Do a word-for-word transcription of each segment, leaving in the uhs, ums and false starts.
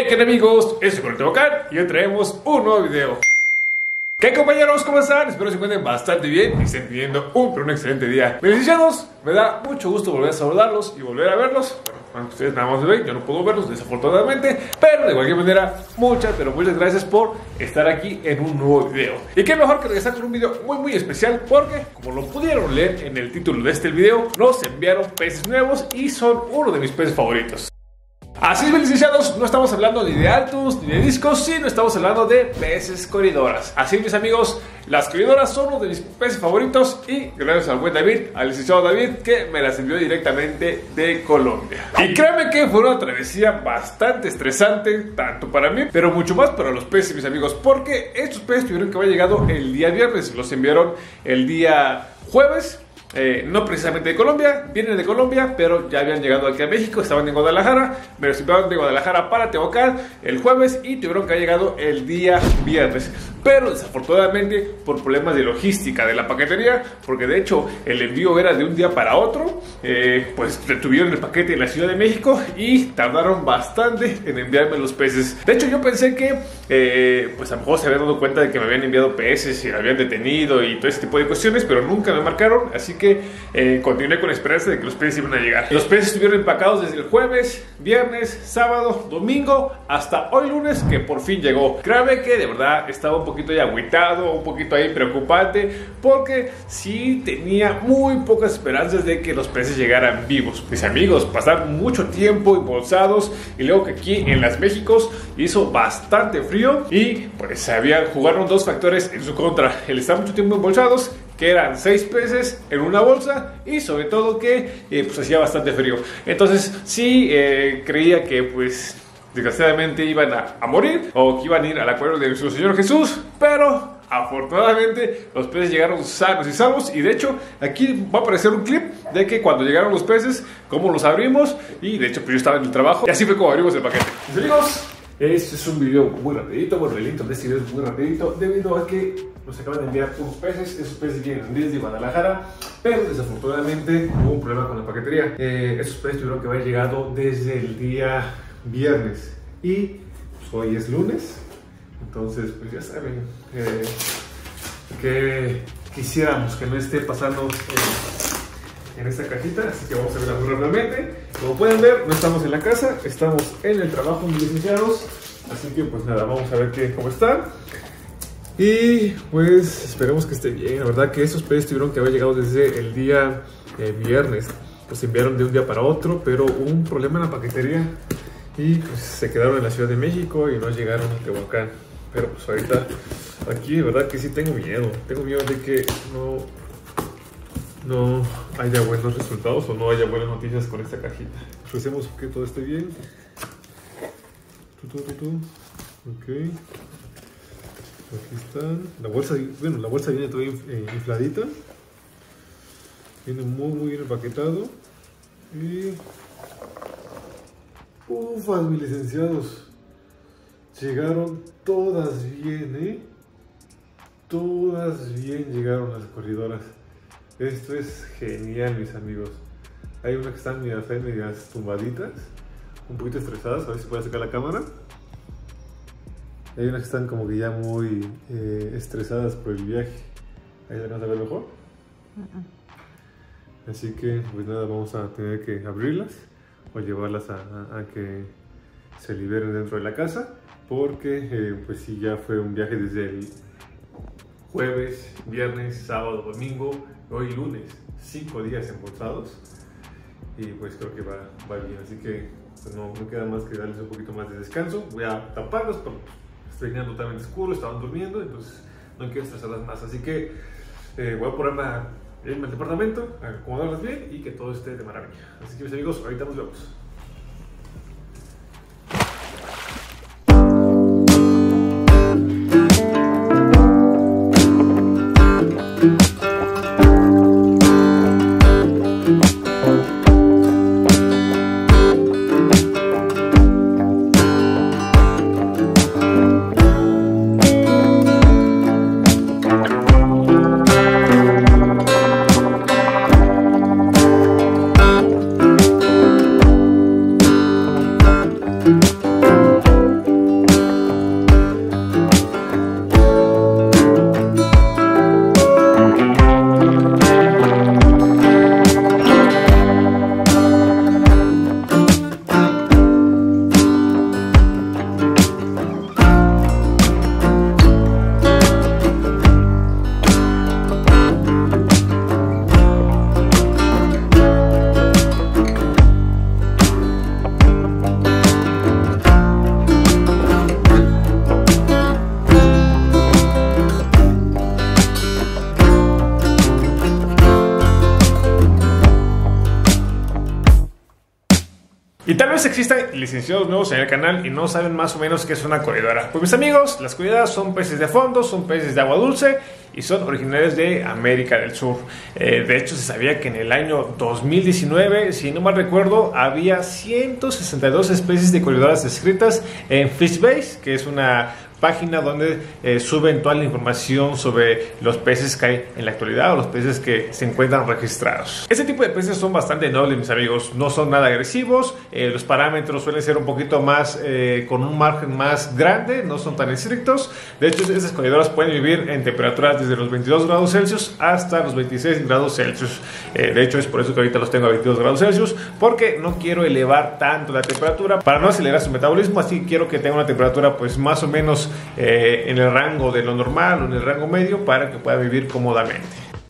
Hey, ¿qué tal, amigos? Yo soy Correcto Vocal y hoy traemos un nuevo video. ¿Qué, compañeros? ¿Cómo están? Espero se encuentren bastante bien y estén teniendo un, pero un excelente día. Mis licenciados, me da mucho gusto volver a saludarlos y volver a verlos. Bueno, ustedes nada más me ven, yo no puedo verlos desafortunadamente, pero de cualquier manera, muchas, pero muchas gracias por estar aquí en un nuevo video. Y qué mejor que regresar con un video muy muy especial porque, como lo pudieron leer en el título de este video, nos enviaron peces nuevos y son uno de mis peces favoritos. Así es, mis licenciados, no estamos hablando ni de altos ni de discos, sino estamos hablando de peces corridoras. Así es, mis amigos, las corridoras son uno de mis peces favoritos y gracias al buen David, al licenciado David, que me las envió directamente de Colombia. Y créanme que fue una travesía bastante estresante, tanto para mí, pero mucho más para los peces, mis amigos, porque estos peces tuvieron que haber llegado el día viernes, los enviaron el día jueves. Eh, no precisamente de Colombia, vienen de Colombia, pero ya habían llegado aquí a México, estaban en Guadalajara, me los enviaron de Guadalajara para Tehuacán el jueves y tuvieron que haber llegado el día viernes. Pero desafortunadamente por problemas de logística de la paquetería, porque de hecho el envío era de un día para otro, eh, pues retuvieron el paquete en la Ciudad de México y tardaron bastante en enviarme los peces. De hecho yo pensé que eh, pues a lo mejor se habían dado cuenta de que me habían enviado peces y me habían detenido y todo ese tipo de cuestiones, pero nunca me marcaron, así que que eh, continué con la esperanza de que los peces iban a llegar. Los peces estuvieron empacados desde el jueves, viernes, sábado, domingo, hasta hoy lunes, que por fin llegó. Créanme que de verdad estaba un poquito ya agüitado, un poquito ahí preocupante, porque sí tenía muy pocas esperanzas de que los peces llegaran vivos. Mis amigos, pasaron mucho tiempo embolsados y luego que aquí en las Méxicos hizo bastante frío y pues había, jugaron dos factores en su contra: el estar mucho tiempo embolsados, que eran seis peces en una bolsa, y sobre todo que eh, pues hacía bastante frío. Entonces sí eh, creía que pues desgraciadamente iban a, a morir o que iban a ir al acuario de nuestro Señor Jesús, pero afortunadamente los peces llegaron sanos y salvos. Y de hecho aquí va a aparecer un clip de que cuando llegaron los peces, cómo los abrimos, y de hecho pues yo estaba en el trabajo y así fue como abrimos el paquete. Mis amigos, este es un video muy rapidito. Bueno, el intro de este video es muy rapidito debido a que nos acaban de enviar unos peces. Esos peces vienen desde Guadalajara, pero desafortunadamente hubo un problema con la paquetería. Eh, esos peces tuvieron que haber llegado desde el día viernes y pues, hoy es lunes. Entonces pues ya saben eh, que quisiéramos que no esté pasando eh, en esta cajita, así que vamos a verla muy rápidamente. Como pueden ver, no estamos en la casa, estamos en el trabajo, mis licenciados, así que pues nada, vamos a ver qué, cómo están. Y pues esperemos que esté bien. La verdad que esos peces tuvieron que haber llegado desde el día eh, viernes. Los enviaron de un día para otro, pero hubo un problema en la paquetería y pues se quedaron en la Ciudad de México y no llegaron a Tehuacán. Pero pues ahorita aquí de verdad que sí tengo miedo. Tengo miedo de que no, no haya buenos resultados o no haya buenas noticias con esta cajita. Revisemos que todo esté bien. Tu, tu, tu, tu. Ok. Aquí están. La bolsa, bueno, la bolsa viene toda eh, infladita. Viene muy muy bien empaquetado. Y ufas, mis licenciados. Llegaron todas bien, ¿eh? Todas bien llegaron las corridoras. Esto es genial, mis amigos. Hay unas que están medias, medias tumbaditas, un poquito estresadas. A ver si puedo sacar la cámara. Hay unas que están como que ya muy eh, estresadas por el viaje. Ahí se van a ver mejor. Uh-uh. Así que pues nada, vamos a tener que abrirlas o llevarlas a, a, a que se liberen dentro de la casa, porque eh, pues sí, ya fue un viaje desde el jueves, viernes, sábado, domingo, hoy lunes, cinco días embolsados, y pues creo que va, va bien. Así que pues no, no queda más que darles un poquito más de descanso. Voy a taparlas porque venían totalmente oscuros, estaban durmiendo, entonces no quiero estresarlas más. Así que eh, voy a ponerla en el departamento, a acomodarlas bien y que todo esté de maravilla. Así que mis amigos, ahorita nos vemos. Quizás existan licenciados nuevos en el canal y no saben más o menos qué es una corredora. Pues mis amigos, las corredoras son peces de fondo, son peces de agua dulce y son originarios de América del Sur. Eh, de hecho, se sabía que en el año dos mil diecinueve, si no mal recuerdo, había ciento sesenta y dos especies de corredoras descritas en FishBase, que es una página donde eh, suben toda la información sobre los peces que hay en la actualidad o los peces que se encuentran registrados. Este tipo de peces son bastante nobles, mis amigos, no son nada agresivos, eh, los parámetros suelen ser un poquito más, eh, con un margen más grande, no son tan estrictos. De hecho, estas corredoras pueden vivir en temperaturas desde los veintidós grados Celsius hasta los veintiséis grados Celsius. Eh, de hecho, es por eso que ahorita los tengo a veintidós grados Celsius, porque no quiero elevar tanto la temperatura para no acelerar su metabolismo, así quiero que tenga una temperatura pues más o menos Eh, en el rango de lo normal o en el rango medio para que pueda vivir cómodamente.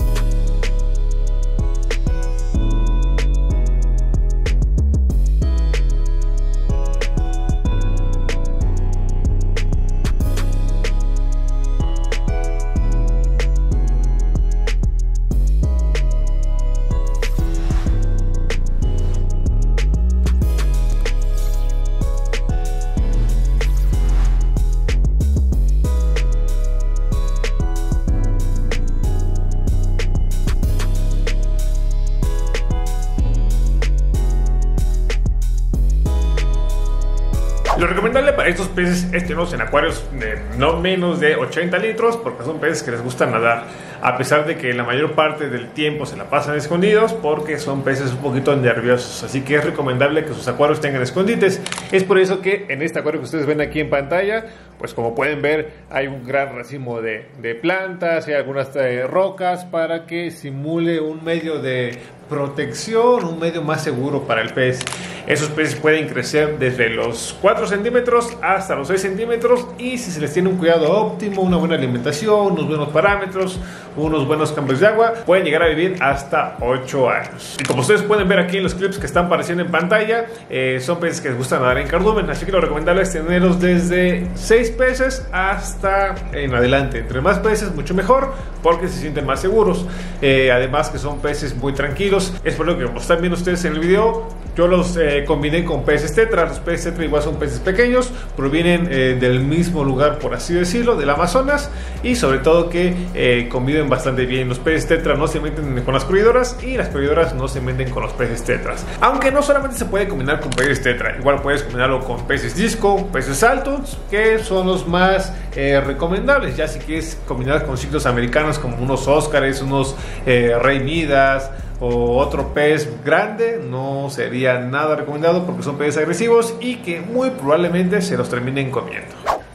Lo recomendable para estos peces es tenerlos en acuarios de no menos de ochenta litros, porque son peces que les gusta nadar, a pesar de que la mayor parte del tiempo se la pasan escondidos, porque son peces un poquito nerviosos. Así que es recomendable que sus acuarios tengan escondites. Es por eso que en este acuario que ustedes ven aquí en pantalla, pues como pueden ver, hay un gran racimo de, de plantas, hay algunas eh, rocas para que simule un medio de protección, un medio más seguro para el pez. Esos peces pueden crecer desde los cuatro centímetros hasta los seis centímetros, y si se les tiene un cuidado óptimo, una buena alimentación, unos buenos parámetros, unos buenos cambios de agua, pueden llegar a vivir hasta ocho años. Y como ustedes pueden ver aquí en los clips que están apareciendo en pantalla, eh, son peces que les gusta nadar en cardumen, así que lo recomendable es tenerlos desde seis peces hasta en adelante. Entre más peces mucho mejor, porque se sienten más seguros. Eh, además que son peces muy tranquilos. Es por lo que como están viendo ustedes en el video, yo los eh, combiné con peces tetra. Los peces tetra igual son peces pequeños, provienen eh, del mismo lugar, por así decirlo, del Amazonas, y sobre todo que eh, conviven bastante bien. Los peces tetra no se meten con las corredoras y las corredoras no se meten con los peces tetras. Aunque no solamente se puede combinar con peces tetra, igual puedes combinarlo con peces disco, peces saltos, que son los más eh, recomendables. Ya si quieres combinar con ciclos americanos como unos óscares, unos eh, rey midas o otro pez grande, no sería nada recomendado porque son peces agresivos y que muy probablemente se los terminen comiendo.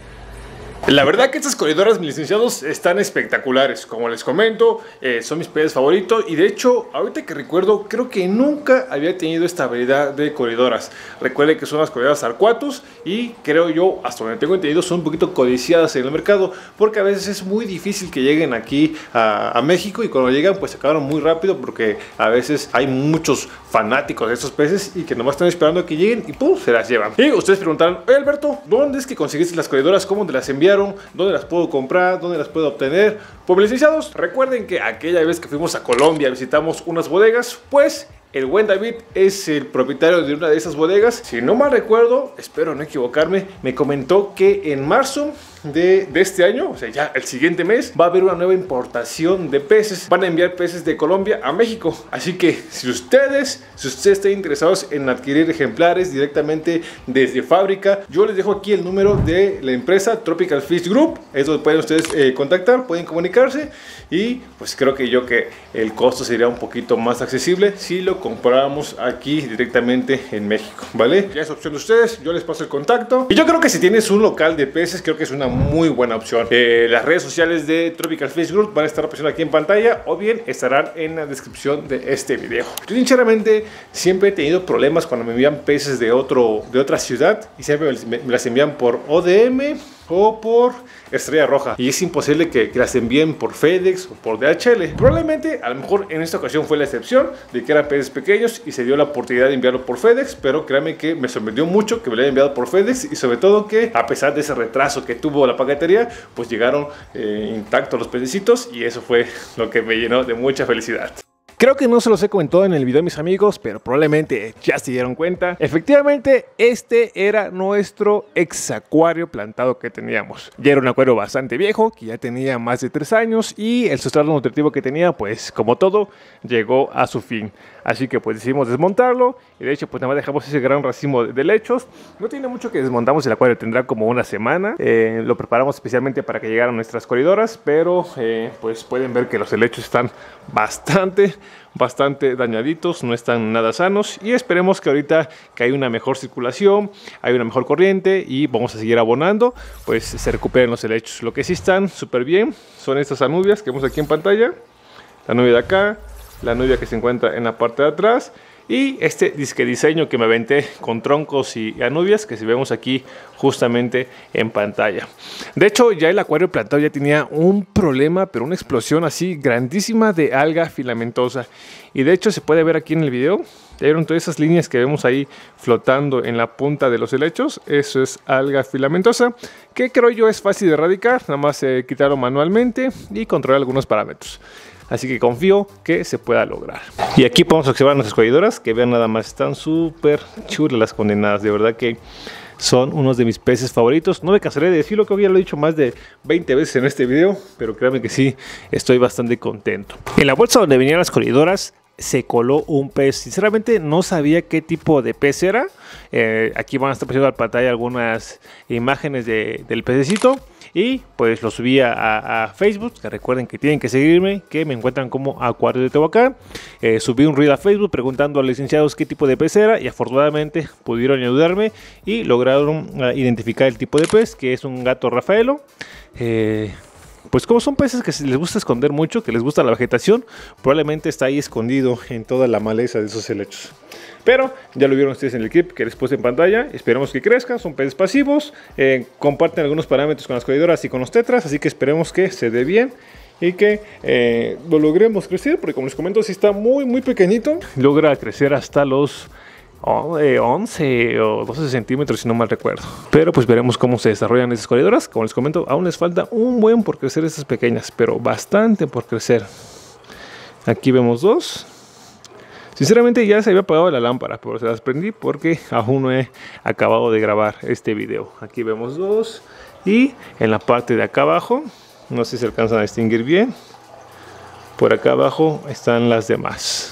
La verdad que estas corredoras, mis licenciados, están espectaculares. Como les comento, eh, son mis peces favoritos. Y de hecho, ahorita que recuerdo, creo que nunca había tenido esta variedad de corredoras. Recuerden que son las corredoras Arcuatus, y creo yo, hasta donde tengo entendido, son un poquito codiciadas en el mercado, porque a veces es muy difícil que lleguen aquí a, a México, y cuando llegan pues se acaban muy rápido, porque a veces hay muchos fanáticos de estos peces y que nomás están esperando a que lleguen y pum, se las llevan. Y ustedes preguntaron: oye Alberto, ¿dónde es que conseguiste las corredoras? ¿Cómo te las enviaron? ¿Dónde las puedo comprar? ¿Dónde las puedo obtener? Pues licenciados, recuerden que aquella vez que fuimos a Colombia visitamos unas bodegas, pues el buen David es el propietario de una de esas bodegas. Si no mal recuerdo, espero no equivocarme, me comentó que en marzo de, de este año, o sea ya el siguiente mes, va a haber una nueva importación de peces. Van a enviar peces de Colombia a México. Así que si ustedes, si ustedes están interesados en adquirir ejemplares directamente desde fábrica, yo les dejo aquí el número de la empresa Tropical Fish Group. Es donde pueden ustedes eh, contactar, pueden comunicarse, y pues creo que yo que el costo sería un poquito más accesible si lo compramos aquí directamente en México, ¿vale? Ya es opción de ustedes, yo les paso el contacto. Y yo creo que si tienes un local de peces, creo que es una muy buena opción. Eh, las redes sociales de Tropical Fish Group van a estar apareciendo aquí en pantalla, o bien estarán en la descripción de este video. Yo sinceramente siempre he tenido problemas cuando me envían peces de, otro, de otra ciudad, y siempre me, me las envían por O D M o por Estrella Roja, y es imposible que, que las envíen por FedEx o por D H L. Probablemente, a lo mejor en esta ocasión fue la excepción de que eran peces pequeños y se dio la oportunidad de enviarlo por FedEx, pero créanme que me sorprendió mucho que me lo hayan enviado por FedEx, y sobre todo que a pesar de ese retraso que tuvo la paquetería, pues llegaron eh, intactos los pececitos, y eso fue lo que me llenó de mucha felicidad. Creo que no se los he comentado en el video, mis amigos, pero probablemente ya se dieron cuenta. Efectivamente, este era nuestro ex acuario plantado que teníamos. Ya era un acuario bastante viejo, que ya tenía más de tres años y el sustrato nutritivo que tenía, pues como todo, llegó a su fin. Así que pues decidimos desmontarlo y de hecho pues nada más dejamos ese gran racimo de helechos. No tiene mucho que desmontamos el acuario, tendrá como una semana. Eh, lo preparamos especialmente para que llegaran nuestras corredoras, pero eh, pues pueden ver que los helechos están bastante, bastante dañaditos, no están nada sanos y esperemos que ahorita que hay una mejor circulación, hay una mejor corriente y vamos a seguir abonando, pues se recuperen los helechos. Lo que sí están súper bien son estas anubias que vemos aquí en pantalla, la anubia de acá, la anubia que se encuentra en la parte de atrás y este disque diseño que me aventé con troncos y anubias que si vemos aquí justamente en pantalla. De hecho ya el acuario plantado ya tenía un problema, pero una explosión así grandísima de alga filamentosa y de hecho se puede ver aquí en el video. Ya vieron todas esas líneas que vemos ahí flotando en la punta de los helechos. Eso es alga filamentosa, que creo yo es fácil de erradicar. Nada más eh, quitarlo manualmente y controlar algunos parámetros. Así que confío que se pueda lograr. Y aquí podemos observar nuestras corredoras, que vean nada más, están súper chulas las condenadas. De verdad que son unos de mis peces favoritos. No me cansaré de decirlo, creo que ya lo he dicho más de veinte veces en este video, pero créanme que sí, estoy bastante contento. En la bolsa donde venían las corredoras se coló un pez. Sinceramente no sabía qué tipo de pez era. Eh, aquí van a estar poniendo en pantalla algunas imágenes de, del pececito. Y pues lo subí a, a Facebook, que recuerden que tienen que seguirme, que me encuentran como Acuario de Tehuacán. Eh, subí un reel a Facebook preguntando a los licenciados qué tipo de pez era y afortunadamente pudieron ayudarme y lograron uh, identificar el tipo de pez, que es un gato rafaelo. Eh, Pues como son peces que les gusta esconder mucho, que les gusta la vegetación, probablemente está ahí escondido en toda la maleza de esos helechos. Pero ya lo vieron ustedes en el clip que les puse en pantalla. Esperemos que crezcan, son peces pasivos, eh, comparten algunos parámetros con las corredoras y con los tetras, así que esperemos que se dé bien y que eh, lo logremos crecer, porque como les comento, si está muy muy pequeñito, logra crecer hasta los once o doce centímetros si no mal recuerdo. Pero pues veremos cómo se desarrollan esas corredoras. Como les comento, aún les falta un buen por crecer estas pequeñas, pero bastante por crecer. Aquí vemos dos. Sinceramente ya se había apagado la lámpara, pero se las prendí porque aún no he acabado de grabar este video. Aquí vemos dos y en la parte de acá abajo, no sé si se alcanzan a distinguir bien, por acá abajo están las demás.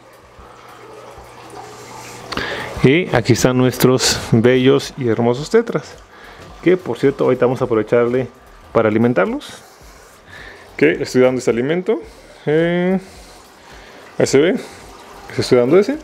Y aquí están nuestros bellos y hermosos tetras, que por cierto ahorita vamos a aprovecharle para alimentarlos. Que le estoy dando este alimento. Eh, ahí se ve. Les estoy dando ese.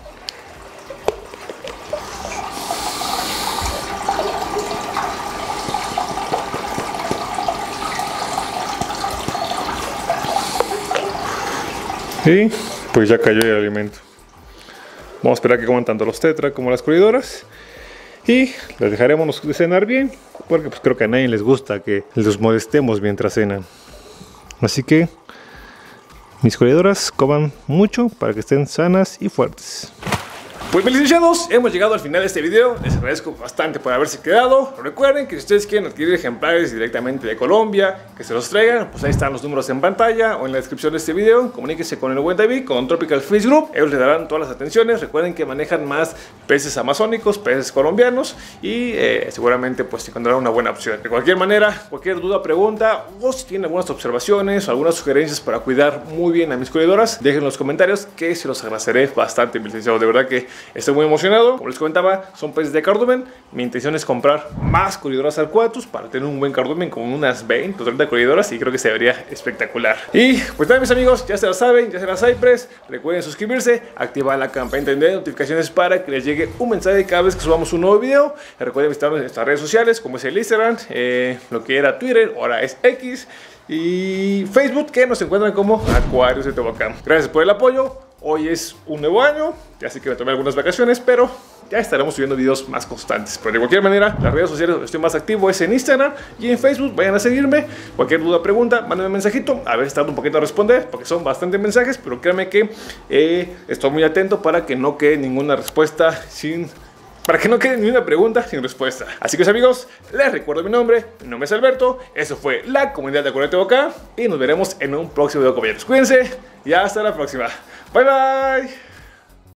Y pues ya cayó el alimento. Vamos a esperar que coman tanto los tetras como las corredoras y les dejaremos de cenar bien, porque pues creo que a nadie les gusta que los molestemos mientras cenan. Así que mis corredoras coman mucho para que estén sanas y fuertes. Pues mis licenciados, hemos llegado al final de este video. Les agradezco bastante por haberse quedado. Recuerden que si ustedes quieren adquirir ejemplares directamente de Colombia, que se los traigan, pues ahí están los números en pantalla o en la descripción de este video. Comuníquense con el buen David, con Tropical Fish Group. Ellos les darán todas las atenciones. Recuerden que manejan más peces amazónicos, peces colombianos y eh, seguramente pues encontrarán una buena opción. De cualquier manera, cualquier duda, pregunta o si tienen algunas observaciones o algunas sugerencias para cuidar muy bien a mis corredoras, dejen en los comentarios que se los agradeceré bastante, mis licenciados. De verdad que estoy muy emocionado. Como les comentaba, son peces de cardumen. Mi intención es comprar más corredoras Arcuatus para tener un buen cardumen con unas veinte o treinta corredoras y creo que se vería espectacular. Y pues nada, mis amigos, ya se la saben, ya se la Cypress. Recuerden suscribirse, activar la campanita de notificaciones para que les llegue un mensaje cada vez que subamos un nuevo video. Recuerden visitarnos en nuestras redes sociales, como es el Instagram, eh, lo que era Twitter, ahora es X, y Facebook, que nos encuentran como Acuarios de Tehuacán. Gracias por el apoyo. Hoy es un nuevo año, ya sé que me tomé algunas vacaciones, pero ya estaremos subiendo videos más constantes. Pero de cualquier manera, las redes sociales donde estoy más activo es en Instagram y en Facebook. Vayan a seguirme. Cualquier duda, pregunta, mándenme un mensajito. A ver, estar un poquito a responder, porque son bastantes mensajes, pero créanme que eh, estoy muy atento para que no quede ninguna respuesta sin para que no quede ni una pregunta sin respuesta. Así que amigos, les recuerdo mi nombre, mi nombre es Alberto, eso fue la comunidad de Acuérdate Boca y nos veremos en un próximo video, compañeros. Cuídense y hasta la próxima. Bye bye.